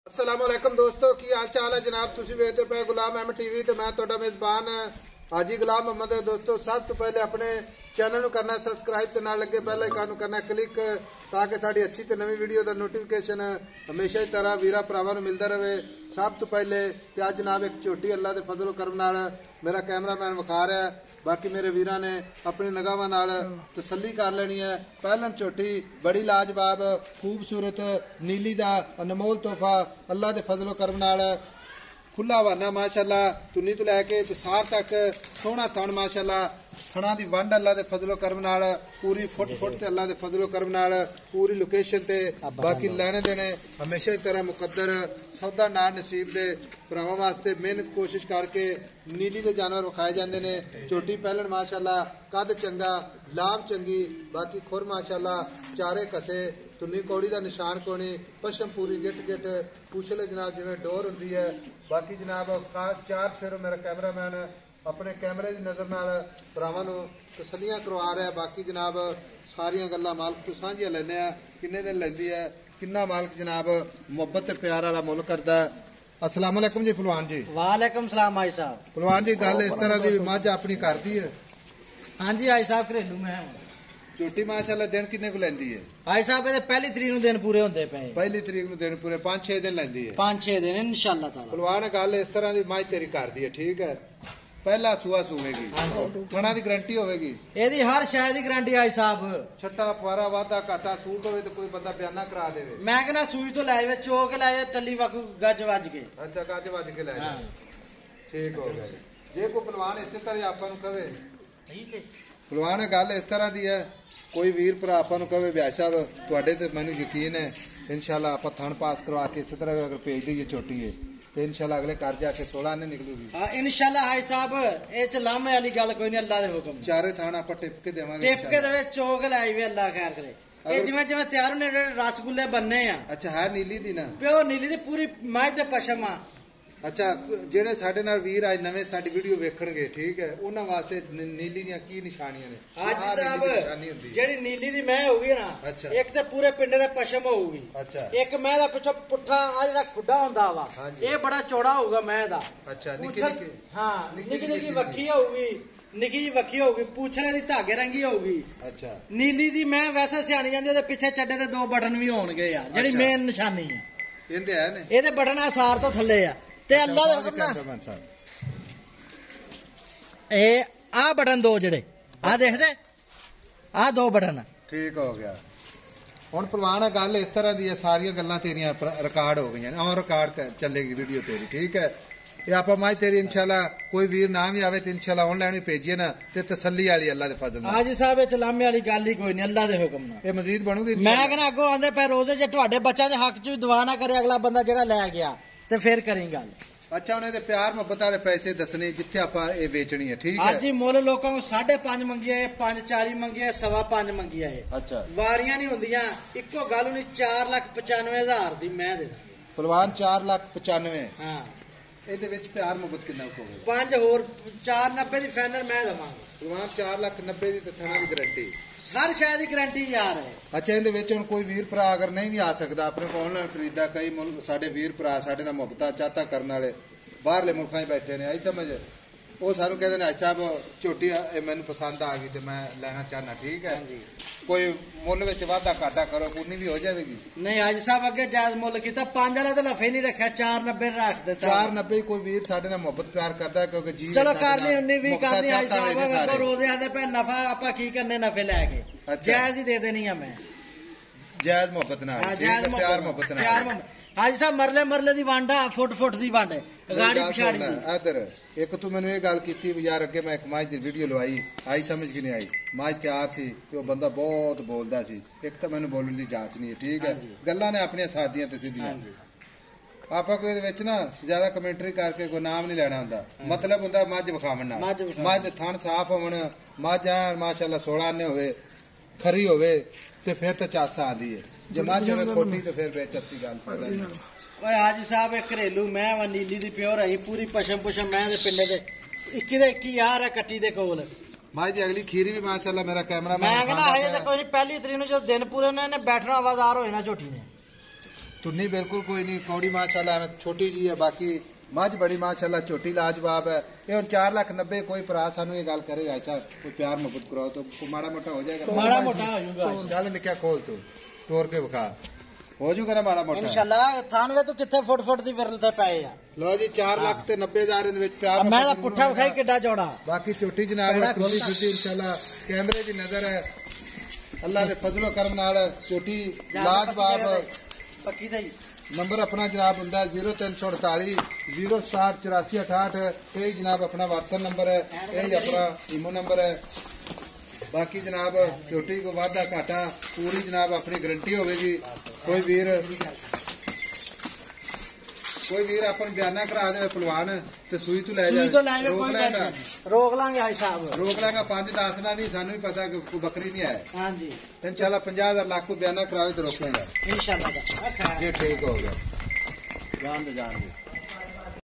अस्सलामुअलैकुम दोस्तों की हाल चाल है जनाब तुसी वेखते पे गुलाम अहमद टीवी ते मैं तुहाडा मेजबान हाजी गुलाम मोहम्मद है। दोस्तों सब तो पहले अपने चैनल करना सबसक्राइब ते नाल लगे बेल आइकन करना क्लिक ताकि साड़ी अच्छी ते नवी वीडियो का नोटिफिकेशन हमेशा ही तरह वीरा भरावां नूं मिलदा रहे। सब तो पहले ते अज जनाब एक झोटी अल्लाह के फजलो करम नाल मेरा कैमरामैन विखा रहा है, बाकी मेरे वीरां ने अपनी निगाहां नाल तसल्ली कर लेनी है। पहलन झोटी बड़ी लाजवाब खूबसूरत नीली दा अनमोल तोहफा अल्लाह के फजलो करम नाल खुला हवाना माशाअल्लाह तुन्नी तो लैके सार तक सोहना थण माशाअल्लाह थणा दी वंड अल्लाह के फजलो करम नाल पूरी फुट फुट ते अल्लाह के फजलो करम नाल पूरी लोकेशन ते बाकी लैने देने हमेशा की तरह मुकद्दर सौदा नाल नसीब दे भरावां वास्ते मेहनत कोशिश करके नीली दे जानवर विखाए जांदे ने। झोटी पहलन माशाअल्लाह कद चंगा लाम चंगी बाकी खुर माशाअल्लाह चारे कसे तुन्नी कौड़ी का निशान कोनी पशम पूरी गिट गिट पूछले जनाब जिवें डोर हुंदी है। बाकी जनाब चार फेरो मेरा कैमरामैन अपने कैमरे की नज़र नाल भरावां नूं तसल्लियां करवा रहा है। बाकी जनाब सारियां गल्लां मालक तो सांझियां लैने आ किन्ने दिन लैंदी है किन्ना मालक जनाब मुहब्बत ते प्यार वाला मुल करदा है। अस्सलाम वालेकुम जी पहलवान जी। वालेकुम सलाम भाई साहब। पहलवान जी गल इस तरह की मझ अपनी करती है? हाँ जी भाई साहब घरेलू मैं झोटी माशाअल्लाह दिन किन्ने को लैंदी है? भाई साहब ये पहली तरीक दिन पूरे होंदे पे। पहली तरीक दिन पूरे 5-6 दिन लैंदी है? 5-6 दिन इंशाअल्लाह ताला। पहलवान गल इस तरह की मझ तेरी करती है ठीक है, पहला सुआ सूवेगी थणा की गारंटी होगी? एदी हर शय की गारंटी भाई साहब। छट्टा फुआरा वाधा घाटा सूट होवे तो कोई बंदा बयाना करा देवे। मैं कहना सूई तो लाए चोक लाए तली वक गज वज के। अच्छा गज वज के लाए ठीक हो गया। जे कोई पहलवान इस तरह आपां नूं कहे पहलवान गल इस तरह की है कोई वीर भरा आपां नूं कहे भाई साहब तुहाडे ते मैनूं यकीन है इंशाअल्लाह आपां थण पास करवा के इस तरह अगर भेज दईए छोटी है तो इंशाअल्लाह अगले घर जाके 16 ने निकलूगी। हां इंशाअल्लाह भाई साहब ए च लामे वाली गल कोई नहीं अल्लाह दे हुक्म। चारे थाना आपां टिप के देवांगे टिप के देवे चोक लाई वे अल्लाह खैर करे। ये जिवें जिवें तैयार ने रसगुल्ले बनने आ। अच्छा है नीली दी ना? प्योर नीली दी पूरी माझ ते पशम आ। अच्छा जेडे साडे नाल वीर आज नवे साडी वीडियो वेखणगे ठीक है उन्हां वास्ते नीली दियां की निशानियां ने? हाजी साहब जेडी नीली दी मैं होगी ना अच्छा एक ते पूरे पिंडे दे पशम होगी। अच्छा एक मैं दा पिछो पुट्ठा आ जेड़ा खुड्डा हुंदा वा ये बड़ा चौड़ा होगा मैं दा। अच्छा निक्की निक्की हां निक्की निक्की वक्खी होगी निक्की जी वक्खी होगी पूछने दी धागे रंगी होगी। अच्छा नीली दी मैं वैसे सियानी जांदी ओदे पिछे चड्डे ते 2 बटन भी होणगे यार जेडी मेन निशानी है इहदे है ने एदे बटन आ सार तो थल्ले आ ते अल्लाह दे हुक्म नाल ए आ बटन 2 जेडे आ देखदे आ 2 बटन ठीक हो गया। हुण पहलवान गल इस तरह दी है सारियां गल्लां तेरियां रिकॉर्ड हो गईयां और रिकॉर्ड चलेगी वीडियो तेरी ठीक है। ये आप माई तेरी इंशाल्लाह कोई वीर ना भी आवे तो इंशाल्लाह ऑनलाइन भी भेजिए ना ते तसल्ली वाली अल्लाह दे फजल नाल। हाजी साहब इच लामे वाली गल ही कोई नहीं अल्लाह दे हुक्म नाल ये मजीद बनूगी। मैं कहना अगो आंदे पे रोजे जे तुहाडे बच्चा दे हक च भी दुआ ना करे अगला बंदा जेड़ा लै गया ते फिर करी गल। अच्छा उन्हें प्यार मोहब्बत वाले पैसे दसने जिथे आपां ये बेचनी है ठीक है। हां जी मुल लोकां को 5.5 मंगिया है 5.40 मंगिया है 5.25 मंगिया है। अच्छा वारियां नहीं हुंदियां इक्को गल हुंदी 4,95,000 दी मैं दे पहलवान 4,95,000। हां ਇਹਦੇ ਵਿੱਚ ਪਿਆਰ ਮੁਹੱਬਤ ਕਿੰਨਾ ਹੋਵੇ? 5 ਹੋਰ 490 ਦੀ ਫਾਈਨਲ ਮੈਂ ਦਵਾਂਗਾ। ਪਰਵਾਨ 4,90,000 ਦੀ ਤੇ ਥਾਣਾ ਦੀ ਗਾਰੰਟੀ ਹਰ ਸ਼ੈ ਦੀ ਗਾਰੰਟੀ ਯਾਰ ਹੈ। ਅੱਛਾ ਇਹਦੇ ਵਿੱਚ ਹੁਣ ਕੋਈ ਵੀਰ ਭਰਾ ਅਗਰ ਨਹੀਂ ਵੀ ਆ ਸਕਦਾ ਆਪਣੇ ਕੋਲ ਆਨਲਾਈਨ ਖਰੀਦਾ ਕਈ ਮੁਲਕ ਸਾਡੇ ਵੀਰ ਭਰਾ ਸਾਡੇ ਨਾਲ ਮੁਹੱਬਤਾਂ ਚਾਹਤਾ ਕਰਨ ਵਾਲੇ ਬਾਹਰਲੇ ਮੁਲਕਾਂ 'ਚ ਬੈਠੇ ਨੇ ਆਈ ਸਮਝ ਉਹ ਸਾਨੂੰ ਕਹਿੰਦੇ ਨੇ ਸਾਹਿਬ ਝੋਟੀ ਮੈਨੂੰ ਪਸੰਦ ਆ ਗਈ ਤੇ ਮੈਂ ਲੈਣਾ ਚਾਹਨਾ ਠੀਕ ਹੈ ਕੋਈ ਮੁੱਲ ਵਿੱਚ ਵਾਧਾ ਘਾਟਾ ਕਰੋ ਪੂਰੀ ਵੀ ਹੋ ਜਾਵੇਗੀ? ਨਹੀਂ ਅੱਜ ਸਾਹਿਬ ਅੱਗੇ ਜਾਇਜ਼ ਮੁੱਲ ਕੀਤਾ 5 ਵਾਲਾ ਤਾਂ ਲਫੇ ਨਹੀਂ ਰੱਖਿਆ 490 ਰੱਖ ਦਿੱਤਾ। 490 ਕੋਈ ਵੀਰ ਸਾਡੇ ਨਾਲ ਮੁਹੱਬਤ ਪਿਆਰ ਕਰਦਾ ਕਿਉਂਕਿ ਜੀ ਚਲੋ ਕਰ ਲਈ 19 20 ਕਰ ਲਈ ਅੱਜ ਸਾਹਿਬ ਰੋਜ਼ੇ ਆਂਦੇ ਪੈ ਨਫਾ ਆਪਾਂ ਕੀ ਕਰਨੇ ਨਫੇ ਲੈ ਕੇ ਜਾਇਜ਼ ਹੀ ਦੇ ਦੇਣੀ ਆ ਮੈਂ ਜਾਇਜ਼ ਮੁਹੱਬਤ ਨਾਲ ਪਿਆਰ ਮੁਹੱਬਤ ਨਾਲ। हाजी साहब मरले मरले दी वांडा फुट फुट दी वांडे गाड़ी पिछाड़ी इधर एक तू मैंने ये गल की यार अगे मैं एक माज दी वीडियो लवाई आई समझ की नहीं आई माज तैयार सी कि वो बंदा बहुत बोलदा सी एक तो मैंने बोलने की जांच नहीं है ठीक है गल्लां ने अपनी सादियां ते सीधियां आपा कोई इहदे विच ना ज्यादा कमेंटरी करके कोई नाम नहीं लेना हुंदा मतलब हुंदा मझ विखावण नाल मझ दे थण साफ होवण मझ माशाअल्लाह 16 ने होवे खरी होवे ते फिर तो चासा आंदी है जमा जमे खोटी तो फिर बेचती गल ओए हाजी साहब एक घरेलू मैं वा नीली दी प्योर है पूरी पशम पुशम मैं दे पिंडे दे 21 दे 21 यार है कट्टी दे कोल माई दी अगली खीरी भी माशाअल्लाह मेरा कैमरा मैं कहना है तो कोई नहीं पहली तरीक नु जो दिन पूरे ने बैठना आवाजार होए ना झोटी ने तुन्नी बिल्कुल कोई नहीं, कौड़ी माशाल्लाह छोटी जी है, बाकी मझ बड़ी माशाल्लाह छोटी लाजवाब है। ये और 4,90,000 कोई भरा सानू ये गल करे ऐसा कोई प्यार मोहब्बत कराओ तो माड़ा मोटा हो जाएगा, माड़ा मोटा हो जाएगा। चल निकया खोल तू तोड़ के विखा, हो जूगा ना माड़ा मोटा इंशाल्लाह। थानवे तो कितने फुट फुट दी विरल ते पए आ। लो जी 4,90,000 ਦੇ ਵਿੱਚ ਪਿਆਰ मैं दा पुट्ठा विखाई किड्डा चौड़ा। बाकी छोटी जनाब टोली छुट्टी इंशाल्लाह कैमरे की नजर है, अल्लाह के फजलो करम नाल छोटी लाजवाब। पक्की दा ही नंबर अपना जनाब हुंदा 0348 060 84 68, यही जनाब अपना व्हाट्सएप नंबर है, यही अपना ईमो नंबर है। बाकी जनाब छोटी को वाधा घाटा पूरी जनाब अपनी गारंटी होगी। कोई वीर अपन बयाना करा दे पलवान तो सूई तो लै जाए, रोक लांगे भाई साहब, रोक लांगा 5-10 ना नहीं, सानू भी पता कि कोई बकरी नहीं है। हाँ जी इंशाल्लाह 50,000 लाख को बयाना करावे तो रोकेगा इंशाल्लाह। ये ठीक हो गया, जान दे